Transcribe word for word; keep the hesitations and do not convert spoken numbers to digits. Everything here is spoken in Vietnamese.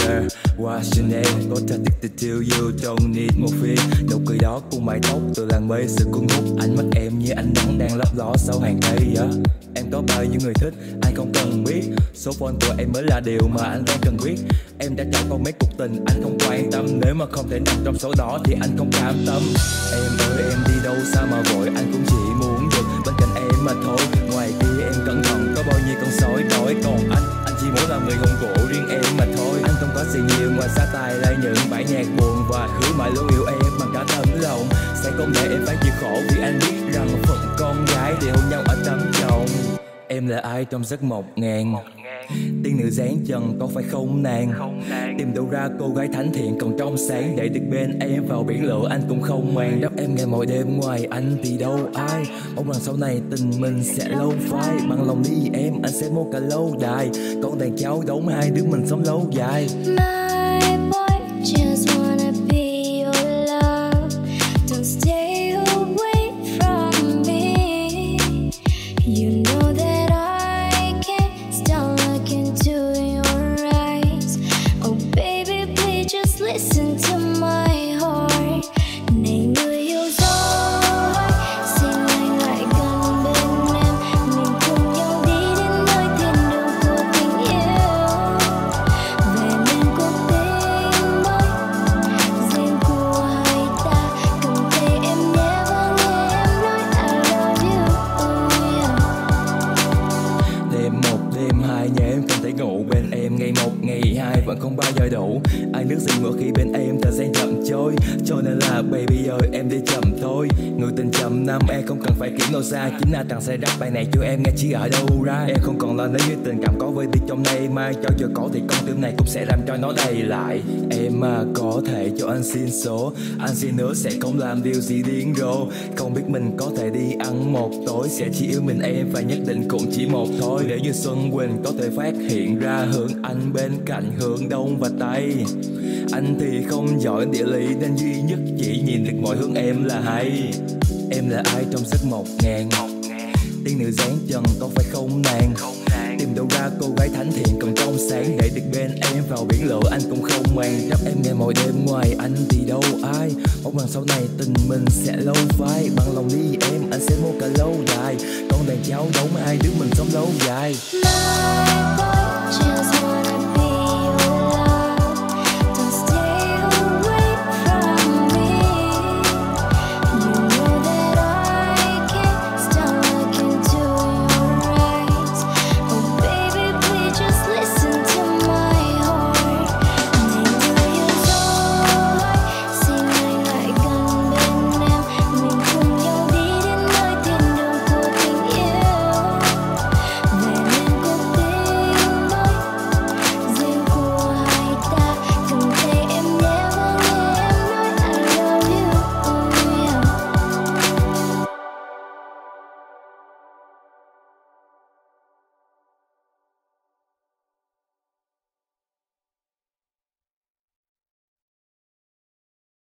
her, what's your name? Got addicted to you, don't need morphine. Nụ cười đó cùng mái tóc từ làng mê sự cuốn hút. Ánh mắt em như ánh nắng đang lấp ló sau hàng cây á. Em có bao nhiêu người thích, anh không cần biết. Số phone của em mới là điều mà anh đang cần biết. Em đã trải qua mấy cuộc tình, anh không quan tâm. Nếu mà không thể nằm trong số đó thì anh không cam tâm. Em ơi em đi đâu sao mà vội, anh cũng chỉ muốn được bên cạnh em mà thôi. Ngoài kia em cẩn thận có bao nhiêu con sói đói. Còn anh, anh chỉ muốn làm người hùng cổ riêng em mà thôi. Anh không có gì nhiều ngoài xa tài là những bản nhạc buồn. Và hứa mãi luôn yêu em bằng cả tấm lòng. Sẽ không để em phải chịu khổ vì anh biết rằng phận con gái để hôn nhau ở tấm chồng. Em là ai trong giấc mộng ngàn, tiên nữ dáng trần có phải không nàng? Tìm đâu ra cô gái thánh thiện còn trong sáng, để được bên em vào biển lửa anh cũng không màng. Đắp em ngày mỗi đêm ngoài anh thì đâu ai. Mong rằng sau này tình mình sẽ lâu phai. Bằng lòng đi em, anh sẽ mua cả lâu đài. Con đàn cháu đống hai đứa mình sống lâu dài. My boy just wanna be your love. Don't stay away from me. You know that I can't stop looking into your eyes. Oh baby, please just listen to my heart. Này người yêu dối, xin anh hãy gần bên em. Mình cùng nhau đi đến nơi thiên đường của tình yêu. Về bên cuộc tình mới, riêng của hai ta. Cầm tay em nhé và nghe em nói I love you, oh yeah. Đêm một, đêm hai, nhớ em không thể ngủ bên em. Ngày một, ngày hai vẫn không bao giờ đủ. Ai nước dừng ngựa khi bên em thời gian chậm trôi. Cho nên là baby ơi em đi chậm thôi. Người tình chậm năm em không cần phải kiếm đâu xa. Chính là thằng say rap bài này cho em nghe chỉ ở đâu ra. Em không còn là nếu như tình cảm có với đi trong nay mai. Cho dù có thì con tim này cũng sẽ làm cho nó đầy lại. Em mà có thể cho anh xin số. Anh xin hứa sẽ không làm điều gì điên rồ. Không biết mình có thể đi ăn một tối. Sẽ chỉ yêu mình em và nhất định cũng chỉ một thôi. Để như Xuân Quỳnh có thể phát hiện ra hướng anh bên cạnh hướng đông và tây. Anh thì không giỏi địa lý nên duy nhất chỉ nhìn được mọi hướng em là hay. Em là ai trong giấc mộng ngàn, tiên nữ dáng trần có phải không nàng? Tìm đâu ra cô gái thánh thiện còn trong sáng, để được bên em vào biển lửa anh cũng không màng. Đắp em ngày mỗi đêm ngoài anh thì đâu ai. Mong rằng sau này tình mình sẽ lâu phai. Bằng lòng đi em, anh sẽ mua cả lâu đài. Con đàn cháu đống hai đứa mình sống lâu dài. My boy just